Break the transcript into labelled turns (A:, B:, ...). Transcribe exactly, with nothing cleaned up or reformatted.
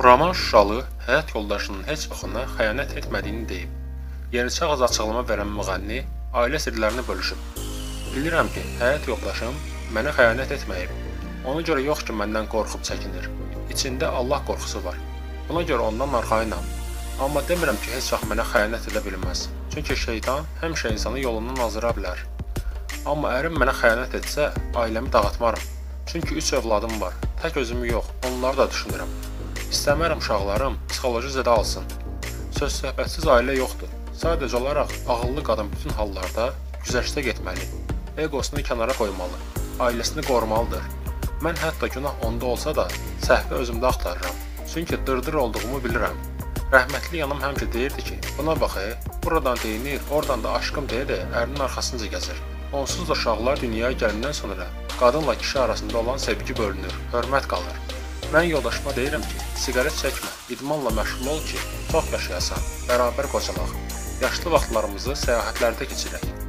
A: Roman Şuşalı həyat yoldaşının heç vaxtına xəyanət etmədiyini deyib. Yeniçə ağız açıqlama verən müğənni ailə sirlərini bölüşüb. Bilirəm ki, həyat yoldaşım mənə xəyanət etməyib. Ona görə yox ki, məndən qorxub çəkinir. İçində Allah qorxusu var. Buna görə ondan arxayınam. Amma demirəm ki, heç vaxt mənə xəyanət edə bilməz. Çünki şeytan həmişə insanı yolundan azıra bilər. Amma ərim mənə xəyanət etsə, ailəmi dağıtmaram. Çünki üç övladım var. Tək özümü yox, onları da düşünürəm. İstəmərəm uşaqlarım psixoloji zədə alsın. Söz söhbətsiz ailə yoxdur. Sadəcə olaraq ağıllı qadın bütün hallarda güzəştə getməli. Egosunu kənara qoymalı. Ailəsini qorumalıdır. Mən hətta günah onda olsa da səhvi özümdə axtarıram. Çünki dırdır olduğumu bilirəm. Rəhmətli yanım həmişə deyirdi ki, buna bax, buradan deyinir, oradan da aşkım deyə də ərinin arxasınca gəzir. Onsuz da uşaqlar dünyaya gəlindən sonra qadınla kişi arasında olan sevgi bölünür, hörmət qalır. Mən yoldaşıma deyirəm ki, siqaret çəkmə, idmanla məşğul ol ki, çox yaşayasan, bərabər qocalaq. Yaşlı vaxtlarımızı səyahətlərdə keçirək.